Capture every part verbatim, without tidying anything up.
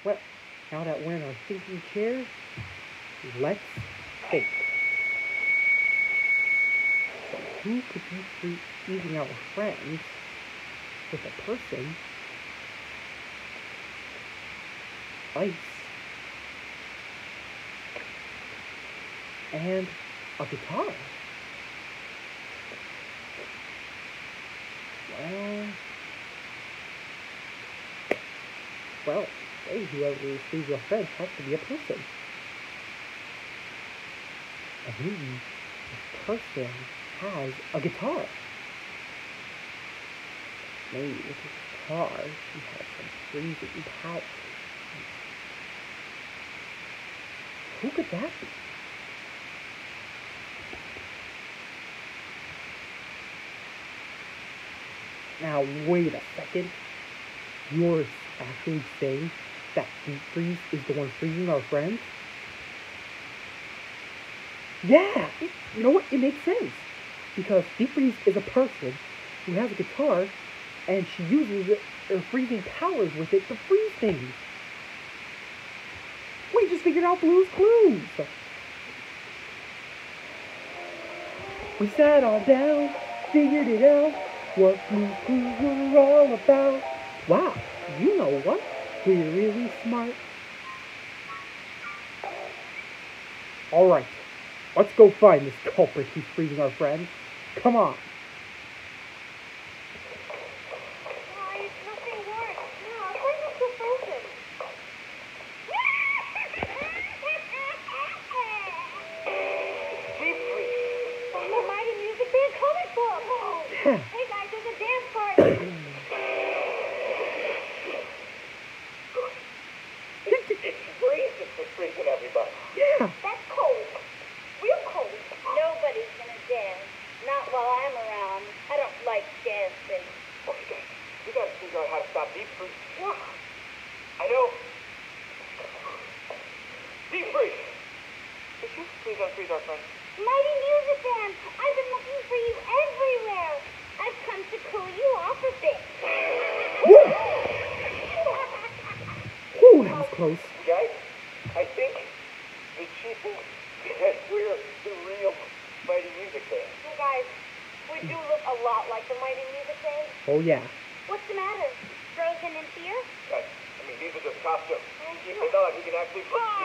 Well, now that we're in our thinking chair, let's think. So who could be freezing our friends with a person, ice, and a guitar? Well, well, hey, whoever receives your friends has to be a person. And maybe this person has a guitar. Maybe with a guitar, he has some freezing power. Who could that be? Now, wait a second. You're actually saying that Deep Freeze is the one freezing our friends? Yeah! It, you know what? It makes sense. Because Deep Freeze is a person who has a guitar, and she uses it, her freezing powers with it to freeze things. We just figured out Blue's Clues! We sat all down, figured it out, what Blue's Clues were all about. Wow, you know what? We're really smart. Alright, let's go find this culprit who's freezing our friends. Come on. Why, it's nothing worse. No, our friends are still frozen. Deep Freeze. From the Mighty Music Band comic book. Yeah. Hey guys, there's a dance party. It's freezing for freezing everybody. Yeah. That's cold. Real cold. Nobody's gonna dance. Not while I'm around. I don't like dancing. Okay, guys, we gotta figure out how to stop Deep Freeze. Yeah. I know. Deep Freeze. Could you please unfreeze our friend? Mighty Music Band, I've been looking for you everywhere. I've come to cool you off a bit. Ooh, that was close. Guys, I think that she thinks that we're the real Mighty Music Band. You guys, we do look a lot like the Mighty Music Band. Oh, yeah. What's the matter? Frozen in fear? Guys, I mean, these are just costumes. It's not like we can actually fly.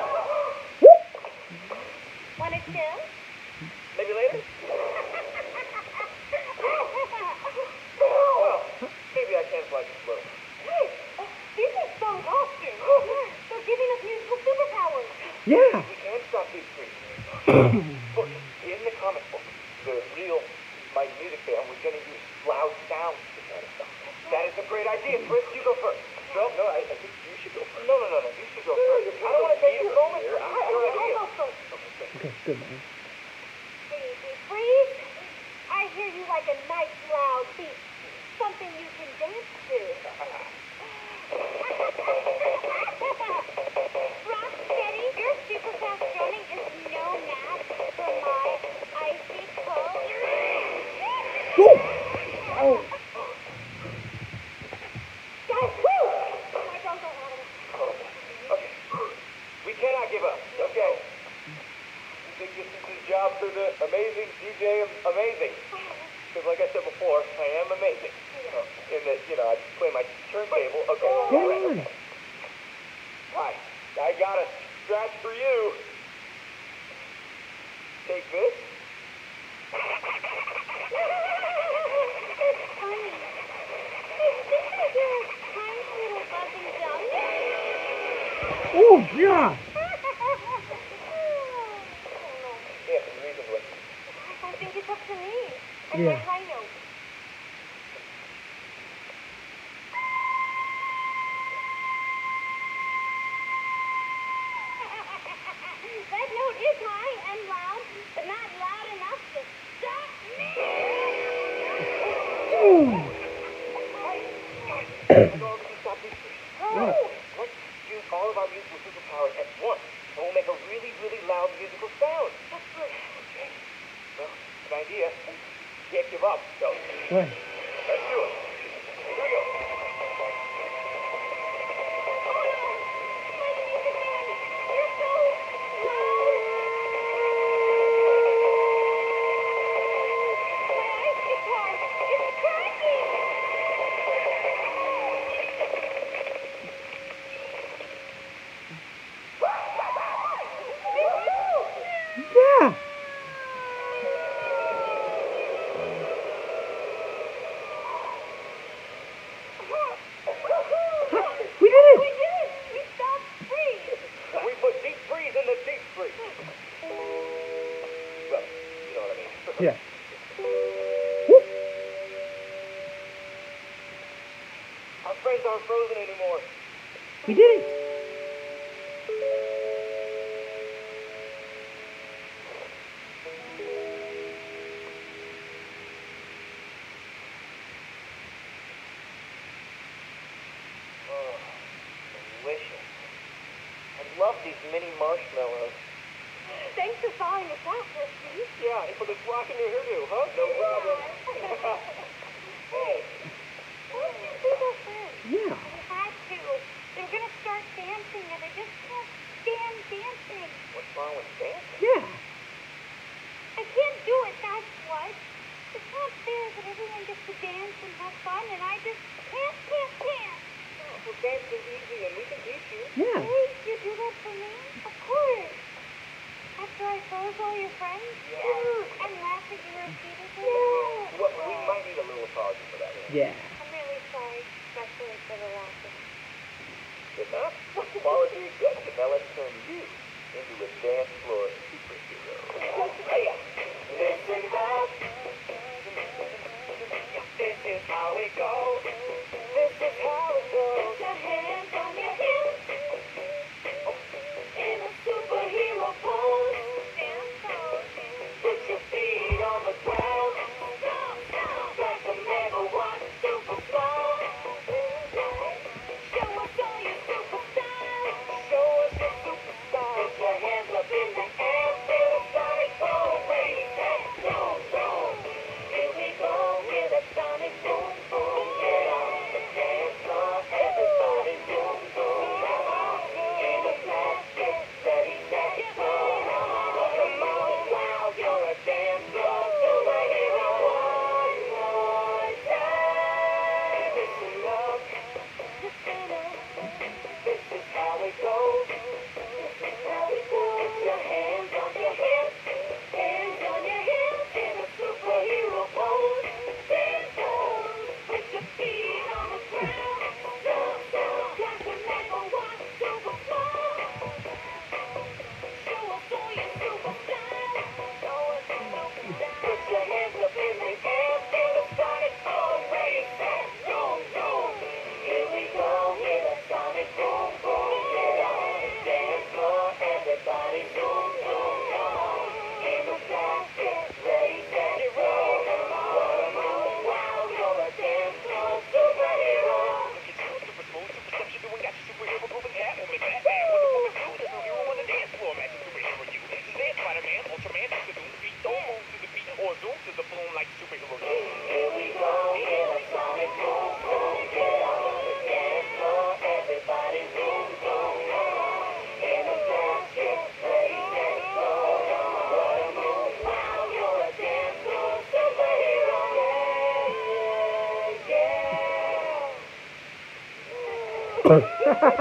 Want to chill? Maybe later? Well, maybe I can fly just a little. Hey, uh, these are fun costumes. They're giving us musical superpowers. Yeah. We can stop these freaks. Look, in the comic book, the real Mighty Music Band was going to use loud sounds to try to stop us. That is a great idea. Chris, you go first. No, no, I, I think you should go first. No, no, no, no. You should go first. I don't want to take your moment. I have no idea. I'll go first. Okay, good, man. Easy freeze. I hear you like a nice loud beat. Something you can dance to. Rock steady. Your super fast running is no match for my icy cold. Oh. Guys, woo! My drums are hot. Okay. We cannot give up. Okay. You think this is his job for the amazing D J Amazing? Because like I said before, I am amazing. In that, you know, I play my turntable. Okay. Good. Right. Hi. I got a scratch for you. Take this. It's funny. Is this like your tiny little buzzing dog? Oh, yeah. Yes, reasonably. I think it's up to me. And Yeah. my high note. That note is high and loud, but not loud enough to stop me. Ooh. Let's all stop these things. What? Let's use all of our musical superpowers at once, and we'll make a really, really loud musical sound. That's good. Okay. Well, it's an idea. Can't give up, so What? let's do it. Here we go. anymore. We didn't. Oh, delicious. I love these mini marshmallows. Thanks for following us out, Christy. Yeah, and for this rockin' new hairdo, huh? No problem. Hey, Why did you do that first? Yeah. We had to. They were gonna start dancing, and I just can't stand dancing. what's wrong with dancing? Yeah. I can't do it, that's what. It's not fair that everyone gets to dance and have fun, and I just can't, can't, can't. Oh, well, dancing's easy, and we can teach you. Yeah. Hey, you do that for me? Of course. After I froze all your friends? Yeah. And laughed at you repeatedly? Well, we might need a little apology for that. Yeah. I'm really sorry, especially for the laughing. Good enough? Apology accepted. Now let's turn you into a dance floor superhero. Hey-ya. Listen up. This is how it goes. This is how it goes. Put your hands on your hips in a superhero pose. Dance pose. Put your feet on the ground. Stomp, stomp. Like a mega one superstar. Show us all your super style. Show us your superstar. Put your hands up in the air. Feel a sonic boom. Ready, set, boom, boom. Here we go. Hear the sonic boom, boom. Get on the dance floor. Everybody boom, boom. In a flash, get ready, set, go. Come on, wow, you're a dance floor superhero. One more time. Listen up. This is how it goes. This is how it goes. Put your hands on your hips. Hands on your hips. In a superhero pose. Dance pose. Put your feet on the ground. Jump, jump. Like a mega one superstar. Show us all your super style. Show us your superstar. Put your hands up in the air. Feel the sonic boom. Ready, set, boom, boom. Here we go. Hear the sonic boom, boom. Get on the dance floor. Everybody zoom, zoom. Come on. In the flash, get ready, set, go. What a move. Wow, you're a dance floor superhero. Super smooth, super steps you're doing, got your superhero moving hat on me, Batman. What the woman do? There's no hero on the dance floor, magic superhero you. Shazam, Spider-Man, Ultraman, Doctor Doom, feet, don't move to the beat, or zoom to the boom like superhero do. Here we go, hear the sonic boom, boom. Get on the dance floor, everybody zoom, zoom. Come on, in a flash, get ready, set, go. What a move, wow, you're a dance floor superhero. Yeah, yeah. Thanks,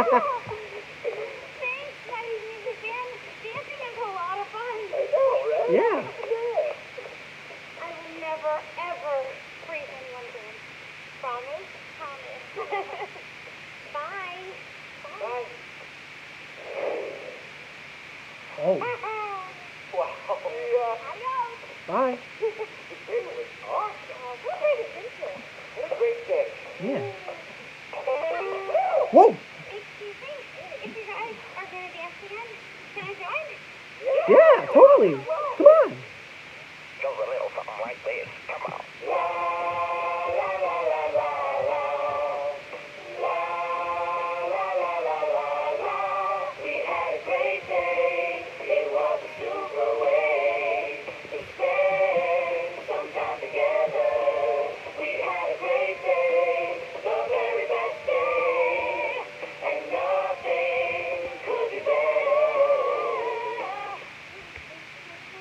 Teddy Music Band. Dancing is a lot of fun. I know, right? Yeah. Yeah. I will never, ever freeze anyone dance. Promise? Promise. Bye. Bye. Oh. Wow. Yeah. Adios. Bye. It was awesome. Oh, what a great adventure. What a great day. Yeah. Whoa. Excuse me, if you guys are gonna dance again, can I join? Yeah, totally. Come on. Goes a little something like this. Come on. La, la, la, la, la, la. La, la, la, la, la, la. We had a great day. It was a super way to spend some time together. We had a great day, the very best day, and nothing could be better.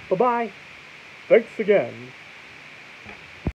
Bye-bye. Thanks again.